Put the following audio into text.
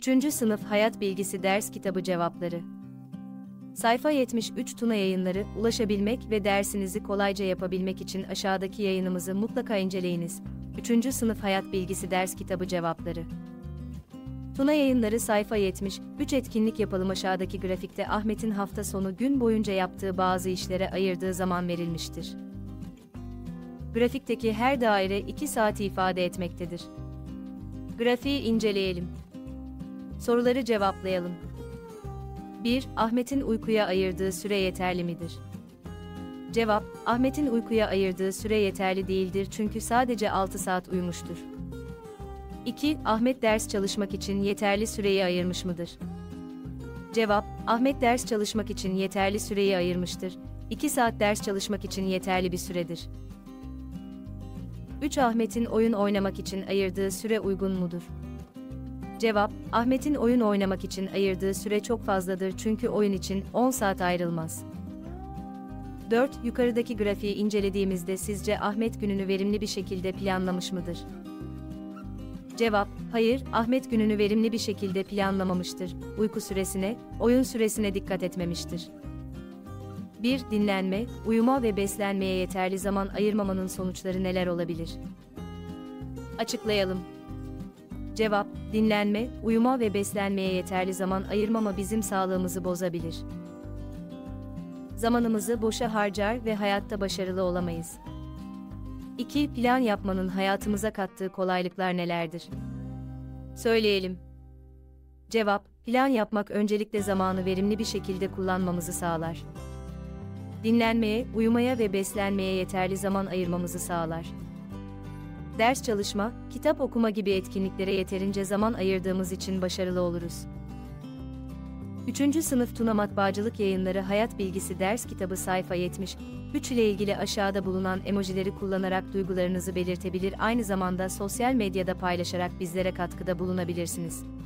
3. Sınıf Hayat Bilgisi Ders Kitabı Cevapları. Sayfa 73 Tuna Yayınları. Ulaşabilmek ve dersinizi kolayca yapabilmek için aşağıdaki yayınımızı mutlaka inceleyiniz. 3. Sınıf Hayat Bilgisi Ders Kitabı Cevapları. Tuna Yayınları sayfa 73 etkinlik yapalım. Aşağıdaki grafikte Ahmet'in hafta sonu gün boyunca yaptığı bazı işlere ayırdığı zaman verilmiştir. Grafikteki her daire 2 saati ifade etmektedir. Grafiği inceleyelim. Soruları cevaplayalım. 1. Ahmet'in uykuya ayırdığı süre yeterli midir? Cevap: Ahmet'in uykuya ayırdığı süre yeterli değildir çünkü sadece 6 saat uyumuştur. 2. Ahmet ders çalışmak için yeterli süreyi ayırmış mıdır? Cevap: Ahmet ders çalışmak için yeterli süreyi ayırmıştır. 2 saat ders çalışmak için yeterli bir süredir. 3. Ahmet'in oyun oynamak için ayırdığı süre uygun mudur? Cevap: Ahmet'in oyun oynamak için ayırdığı süre çok fazladır çünkü oyun için 10 saat ayrılmaz. 4. Yukarıdaki grafiği incelediğimizde sizce Ahmet gününü verimli bir şekilde planlamış mıdır? Cevap: Hayır, Ahmet gününü verimli bir şekilde planlamamıştır. Uyku süresine, oyun süresine dikkat etmemiştir. 1. Dinlenme, uyuma ve beslenmeye yeterli zaman ayırmamanın sonuçları neler olabilir? Açıklayalım. Cevap: Dinlenme, uyuma ve beslenmeye yeterli zaman ayırmama bizim sağlığımızı bozabilir. Zamanımızı boşa harcar ve hayatta başarılı olamayız. 2. Plan yapmanın hayatımıza kattığı kolaylıklar nelerdir? Söyleyelim. Cevap: Plan yapmak öncelikle zamanı verimli bir şekilde kullanmamızı sağlar. Dinlenmeye, uyumaya ve beslenmeye yeterli zaman ayırmamızı sağlar. Ders çalışma, kitap okuma gibi etkinliklere yeterince zaman ayırdığımız için başarılı oluruz. 3. Sınıf Tuna Matbaacılık Yayınları Hayat Bilgisi Ders Kitabı sayfa 73 ile ilgili aşağıda bulunan emojileri kullanarak duygularınızı belirtebilir, aynı zamanda sosyal medyada paylaşarak bizlere katkıda bulunabilirsiniz.